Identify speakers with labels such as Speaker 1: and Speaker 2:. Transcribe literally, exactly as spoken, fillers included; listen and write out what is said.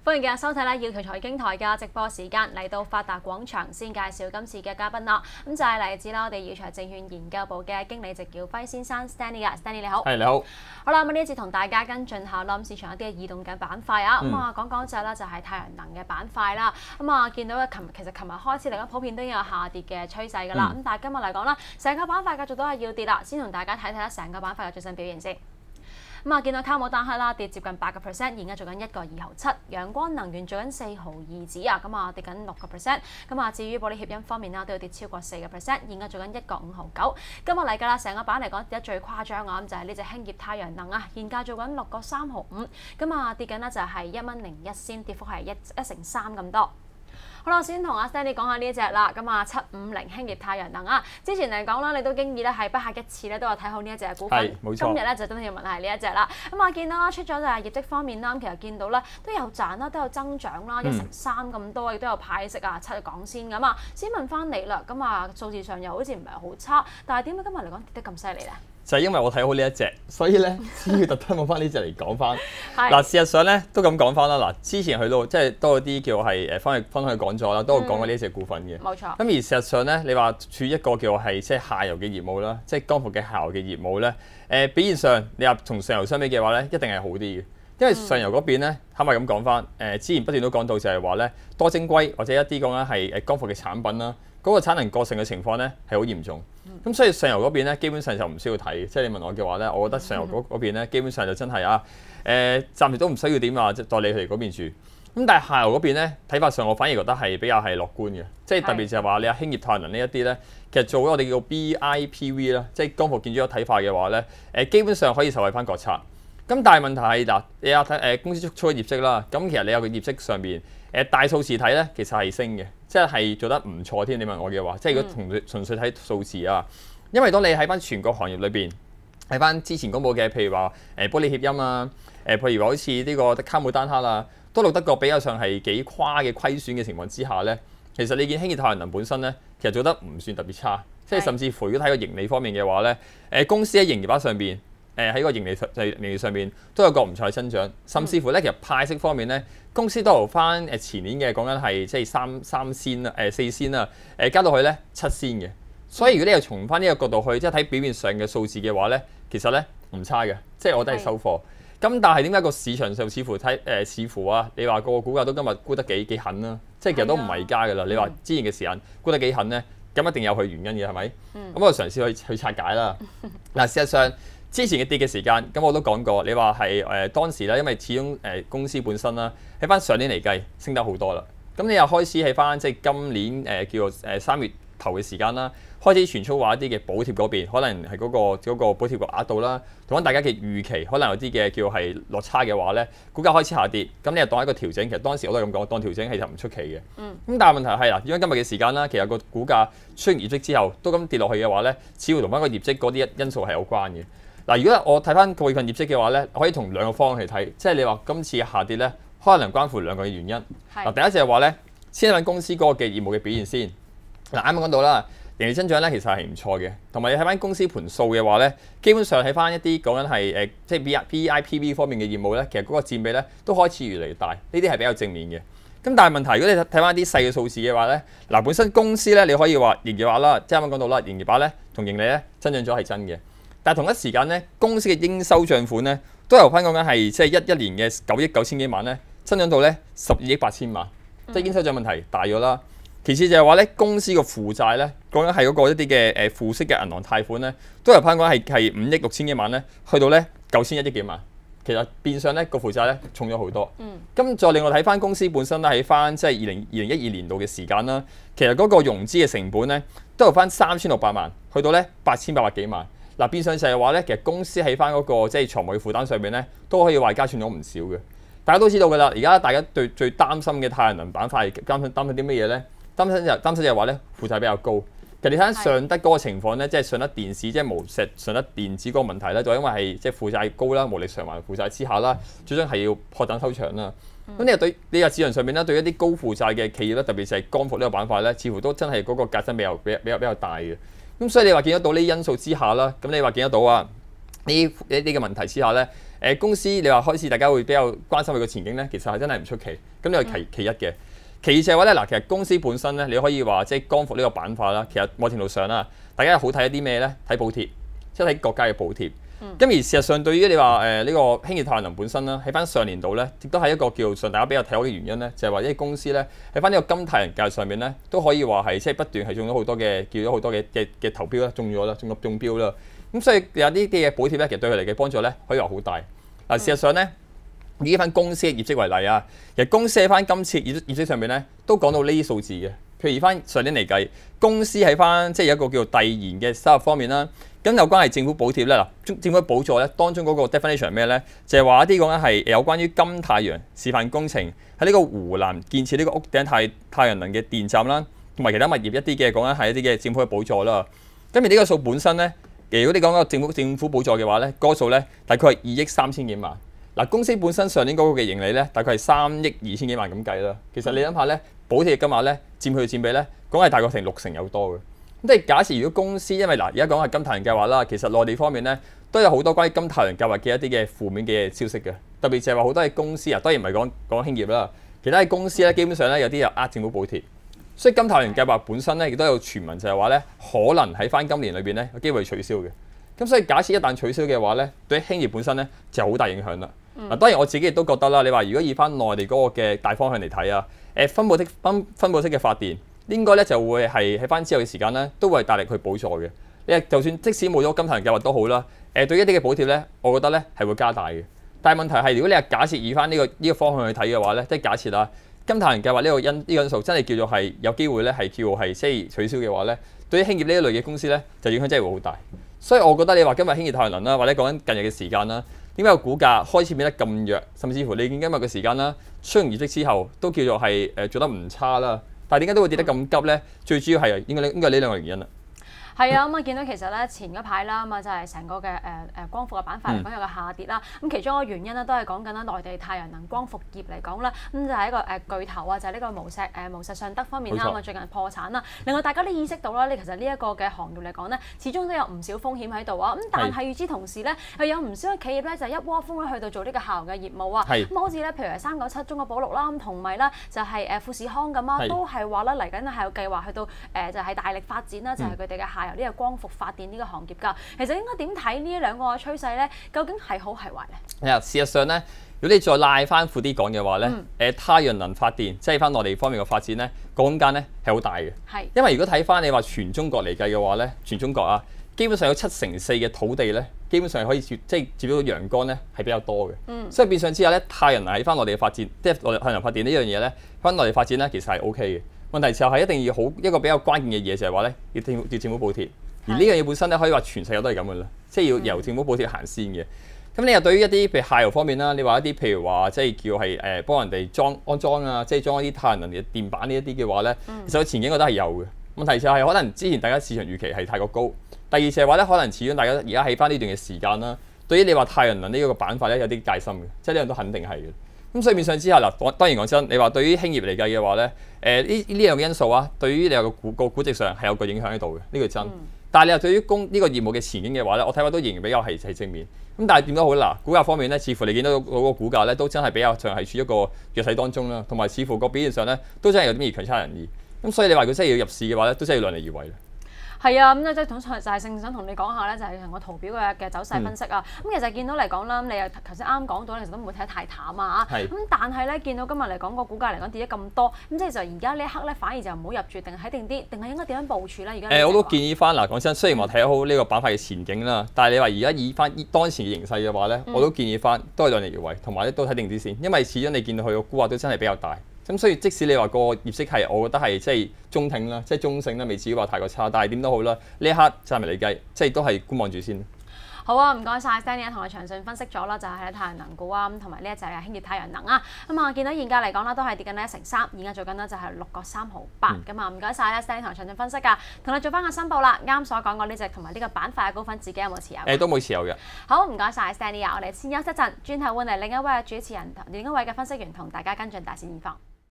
Speaker 1: 歡迎嘅收睇咧，耀僑財經台嘅直播時間嚟到發達廣場，先介紹今次嘅嘉賓啦。咁就係嚟自啦我哋耀才證券研究部嘅經理席耀輝先生 Stanley 啊 ，Stanley 你好。
Speaker 2: 係你好。
Speaker 1: 好啦，咁呢一節同大家跟進下啦，市場一啲異動嘅板塊啊。咁、嗯、啊講講隻咧就係太陽能嘅板塊啦。咁啊見到咧，琴其實琴日開始嚟講，普遍都有下跌嘅趨勢㗎啦。咁、嗯、但係今日嚟講啦，成個板塊繼續都係要跌啦。先同大家睇睇下成個板塊嘅最新表現先。咁啊，見到卡姆丹克啦跌接近八個 percent， 而家做緊一個二毫七；陽光能源做緊四毫二子啊，咁啊跌緊六個 percent。咁啊，至於保利協鑫方面啦，都要跌超過四個 percent， 而家做緊一個五毫九。今日嚟㗎啦，成個板嚟講跌得最誇張啊，咁就係呢隻興業太陽能啊，現價做緊六個三毫五，咁啊跌緊呢就係一蚊零一仙，跌幅係一一成三咁多。好啦，先同阿 Stanley 講下呢一隻啦，咁啊七五零興業太陽能啊，之前嚟講啦，你都經已咧係不下一次咧都有睇好呢一隻股份，今日咧就真係要問係呢一隻啦。咁啊見到啦出咗就係業績方面啦，其實見到咧都有賺啦，都有增長啦，一成三咁多，亦都有派息啊，七港仙咁啊。先問翻你啦，咁啊數字上又好似唔係好差，但係點解今日嚟講跌得咁犀利咧？
Speaker 2: 就係因為我睇好呢一隻，所以咧先要特登揾翻呢隻嚟講翻。嗱，事實上咧都咁講翻啦。嗱，之前去到即係多啲叫係誒分去分去講咗啦，都有講過呢一隻股份嘅。冇錯。咁而事實上咧，你話處於一個叫係即係下游嘅業務啦，即係光伏嘅下游嘅業務咧，誒、呃、表現上你話同上游相比嘅話咧，一定係好啲嘅。因為上游嗰邊咧，坦白咁講翻，誒、呃、之前不斷都講到就係話咧多晶硅或者一啲講緊係誒光伏嘅產品啦，嗰、那個產能過剩嘅情況咧係好嚴重。咁、嗯、所以上游嗰邊咧，基本上就唔需要睇。即係你問我嘅話咧，我覺得上游嗰嗰邊咧，基本上就真係啊，誒、呃、暫時都唔需要點啊，即係代理佢哋嗰邊住。咁但係下游嗰邊咧，睇法上我反而覺得係比較係樂觀嘅。即係特別就係話你阿興業太陽能呢一啲咧，其實做咗我哋叫 B I P V 啦，即係光伏建築體化嘅話咧，誒基本上可以受惠翻國策。咁但係問題係嗱，你有睇誒公司出咗業績啦，咁其實你有個業績上邊誒大數字睇咧，其實係升嘅，即係係做得唔錯添。你問我嘅話，即係如果同純粹睇數字啊，因為當你喺翻全國行業裏邊，喺翻之前公佈嘅，譬如話誒保利協鑫啊，誒譬如話好似呢個卡姆丹克啊，都錄得個比較上係幾誇嘅虧損嘅情況之下咧，其實你見興業太陽能本身咧，其實做得唔算特別差，即係甚至乎如果睇個盈利方面嘅話咧，誒公司喺營業額上邊。誒喺個盈利上就盈利上面都有個唔錯嘅增長，甚至乎咧其實派息方面咧，公司都由翻誒前年嘅講緊係即係三三仙啦，誒四仙啦，誒加到去咧七仙嘅。所以如果你又從翻呢個角度去即係睇表面上嘅數字嘅話咧，其實咧唔差嘅，即係我都係收貨。咁但係點解個市場上似乎睇誒、呃、似乎啊？你話個股價都今日沽得幾幾狠啦，即係其實都唔係加㗎啦。你話之前嘅時間沽得幾狠咧，咁一定有佢原因嘅係咪？咁、嗯、我嘗試去去拆解啦。嗱，事實上。之前嘅跌嘅時間，咁我都講過，你話係誒當時咧，因為始終誒、呃、公司本身啦，喺翻上年嚟計升得好多啦。咁你又開始喺翻即係今年誒、呃、叫做誒三月頭嘅時間啦，開始傳出話一啲嘅補貼嗰邊，可能係嗰、那個嗰、那個補貼個額度啦，同翻大家嘅預期，可能有啲嘅叫係落差嘅話咧，股價開始下跌，咁你又當一個調整，其實當時我都係咁講，當調整其實唔出奇嘅。嗯。咁但係問題係啦，因為今日嘅時間啦，其實個股價出完業績之後都咁跌落去嘅話咧，似乎同翻個業績嗰啲因素係有關嘅。嗱，如果我睇翻個月份業績嘅話咧，可以從兩個方向去睇，即係你話今次下跌咧，可能關乎兩個嘅原因。嗱，第一就係話咧，先睇公司嗰個嘅業務嘅表現先。嗱，啱啱講到啦，盈利增長咧其實係唔錯嘅，同埋你睇翻公司盤數嘅話咧，基本上睇翻一啲講緊係誒，即係 B I P V 方面嘅業務咧，其實嗰個佔比咧都開始越嚟越大，呢啲係比較正面嘅。咁但係問題，如果你睇翻啲細嘅數字嘅話咧，嗱本身公司咧你可以話營業額啦，即係啱啱講到啦，營業額咧同盈利咧增長咗係真嘅。但係同一時間咧，公司嘅應收帳款咧都由翻講緊係即係一一年嘅九億九千幾萬咧，增長到咧十二億八千萬，嗯、即係應收帳問題大咗啦。其次就係話咧，公司個負債咧講緊係嗰個一啲嘅誒負息嘅銀行貸款咧，都由翻講係係五億六千幾萬咧，去到咧九千一億幾萬。其實變相咧個負債咧重咗好多。嗯。咁再另外睇翻公司本身咧喺翻即係二零二零一二年度嘅時間啦，其實嗰個融資嘅成本咧都由翻三千六百萬，去到咧八千八百幾萬。嗱，變相就係話咧，其實公司喺翻嗰個即係財務負擔上面咧，都可以話加重咗唔少嘅。大家都知道㗎啦，而家大家對最擔心嘅太陽能板塊擔心擔心啲乜嘢咧？擔心就擔心就係話咧負債比較高。其實你睇下上德嗰個情況咧，即係上德電視即係無錫上德電子嗰個問題咧，就因為係即係負債高啦，無力償還負債之下啦，最終係要破產收場啦。咁呢個對呢個市場上面咧，對一啲高負債嘅企業咧，特別係光伏呢個板塊咧，似乎都真係嗰個革新比較比較比較比較大嘅。咁所以你話見得到呢啲因素之下啦，咁你話見得到啊呢呢啲嘅問題之下咧， 誒公司你話開始大家會比較關心佢個前景咧，其實係真係唔出奇。咁呢個其其一嘅。其二就係話咧嗱，其實公司本身咧，你可以話即係光伏呢個板塊啦。其實某程度上啦，大家好睇一啲咩咧？睇補貼，即係睇國家嘅補貼。咁、嗯、而事實上，對於你話誒呢個興業太陽能本身啦，喺翻上年度咧，亦都係一個叫上大家比較睇好嘅原因咧，就係話啲公司咧喺翻呢個金太陽價上面咧，都可以話係即係不斷係中咗好多嘅叫咗好多嘅嘅嘅投標啦，中咗啦，中咗中標啦。咁所以有啲啲嘅補貼咧，其實對佢哋嘅幫助咧，可以話好大。嗱，事實上咧，以翻公司嘅業績為例啊，其實公司喺翻今次業業績上面咧，都講到呢啲數字嘅。譬如以翻上年嚟計，公司喺翻即係有一個叫做遞延嘅收入方面啦，咁有關係政府補貼咧，嗱，政府補助咧，當中嗰個 definition 係咩咧？就係話一啲講緊係有關於金太陽示範工程喺呢個湖南建設呢個屋頂太太陽能嘅電站啦，同埋其他物業一啲嘅講緊係一啲嘅政府嘅補助啦。咁而呢個數本身咧，如果你講個政府政府補助嘅話咧，嗰個數咧大概係二億三千幾萬。嗱，公司本身上年嗰個嘅盈利咧，大概係三億二千幾萬咁計啦。其實你諗下咧，補貼嘅金額咧，佔佢嘅佔比咧，講係大概成六成有多嘅。咁即係假設如果公司因為嗱，而家講係金太陽計劃啦，其實內地方面咧都有好多關於金太陽計劃嘅一啲嘅負面嘅消息嘅。特別就係話好多嘅公司啊，當然唔係講講興業啦，其他嘅公司咧基本上咧有啲又呃政府補貼。所以金太陽計劃本身咧亦都有傳聞就係話咧，可能喺翻今年裏邊咧有機會取消嘅。咁所以假設一旦取消嘅話咧，對於興業本身咧就好大影響啦。嗱、嗯，當然我自己亦都覺得啦，你話如果以翻內地嗰個嘅大方向嚟睇啊，誒分佈式分分佈式嘅發電應該咧就會係喺翻之後嘅時間咧都會係大力去補助嘅。你就算即使冇咗金太陽計劃都好啦，誒對於一啲嘅補貼咧，我覺得咧係會加大嘅。但係問題係如果你係假設以翻呢個呢個方向去睇嘅話咧，即係假設啦，金太陽計劃呢個因呢個因素真係叫做係有機會咧係叫係即係取消嘅話咧，對於興業呢一類嘅公司咧就影響真係會好大。所以我覺得你話今日興業太陽能啦，或者講緊近日嘅時間啦，點解個股價開始變得咁弱，甚至乎你見今日嘅時間啦，出完業績之後都叫做係誒做得唔差啦，但係點解都會跌得咁急咧？最主要係應該應該係呢兩個原因啦。
Speaker 1: 係啊，咁啊見到其實咧前嗰排啦，咁啊就係成個嘅誒誒光伏嘅板塊嚟講有個下跌啦。咁、嗯、其中一個原因咧都係講緊啦內地太陽能光伏業嚟講啦，咁就係一個誒巨頭啊，就係、是、呢個無錫誒無錫尚德方面啦，咁啊最近破產啦。另外大家都意識到啦，呢其實呢一個嘅行業嚟講咧，始終都有唔少風險喺度啊。咁但係與之同時咧，又有唔少嘅企業咧就一窩蜂咧去到做呢個下游嘅業務啊。咁好似咧，譬如係三九七中國寶綠啦，咁同埋咧就係誒富士康咁啊，都係話咧嚟緊係有計劃去到誒就係大力發展啦，就係佢哋嘅下游呢個光伏發電呢個行業㗎，其實應該點睇呢兩個嘅趨勢咧？究竟係好係壞咧？係啊，
Speaker 2: 事實上咧，如果你再拉翻闊啲講嘅話咧，誒、嗯、太陽能發電即係翻內地方面嘅發展咧，個空間咧係好大嘅。係，因為如果睇翻你話全中國嚟計嘅話咧，全中國啊，基本上有七成四嘅土地咧，基本上係可以接即係接到陽光咧係比較多嘅。嗯，所以變相之下咧，太陽能喺翻內地嘅發展，即係內地太陽能發電呢樣嘢咧，翻內地發展咧其實係 O K 嘅。問題就係一定要好一個比較關鍵嘅嘢就係話咧，要政要政府補貼。而呢樣嘢本身咧，可以話全世界都係咁嘅啦，即係要由政府補貼行先嘅。咁、嗯、你又對於一啲譬如下游方面啦，你話一啲譬如話即係叫係誒幫人哋裝安裝啊，即係裝一啲太陽能嘅電板呢一啲嘅話咧，其實個前景我覺得係有嘅。問題就係可能之前大家市場預期係太過高。第二就係話咧，可能始終大家而家喺翻呢段嘅時間啦，對於你話太陽能呢一個板塊咧有啲戒心嘅，即係呢樣都肯定係嘅。咁所以面上之下嗱，當然講真，你話對於興業嚟計嘅話咧，誒呢呢樣嘅因素啊，對於你有個股個估值上係有個影響喺度嘅，呢個真。嗯、但係你話對於公呢個業務嘅前景嘅話咧，我睇法都仍然比較係係正面。咁但係點都好嗱，股價方面咧，似乎你見到嗰個股價咧都真係比較上係處於一個弱勢當中啦，同埋似乎個表現上咧都真係有啲異強差人意。咁所以你話佢真係要入市嘅話咧，都真係要量力而為。
Speaker 1: 係啊，咁咧即係統就係正想同你講下咧，就係同個圖表嘅嘅走勢分析啊。咁、嗯、其實見到嚟講啦，你又頭先啱講到，其實都唔會睇得太淡啊。咁但係咧，見到今日嚟講個股價嚟講跌咗咁多，咁即係就而家呢一刻咧，反而就唔好入住，定係睇定啲，定係應該點樣部署咧？而家誒，
Speaker 2: 我都建議翻嗱，講真，雖然話睇好呢個板塊嘅前景啦，但係你話而家以翻當前嘅形勢嘅話咧，我都建議翻都係量力而為，同埋咧都睇定啲先，因為始終你見到佢個估價都真係比較大。咁所以即使你話個業績係，我覺得係即係中挺啦，即係中性啦，未至於話太過差。但係點都好啦，呢一刻暫時嚟計，即係都係觀望住先。
Speaker 1: 好啊，唔該晒 Stanley 同我詳細分析咗啦，就係太陽能股啊，咁同埋呢一隻嘅興業太陽能啊。咁啊，見到現價嚟講啦，都係跌緊一成三，現價做緊呢就係六個三毫八。咁啊，唔該晒 Stanley 同我詳細分析㗎，同你做翻個申報啦。啱所講過呢隻同埋呢個板塊嘅股份，自己有冇持有？誒，
Speaker 2: 都冇持有嘅。
Speaker 1: 好，唔該晒 Stanley 啊，我哋先休息一陣，轉頭換嚟另一位主持人、另一位嘅分析員同大家跟進大市現況。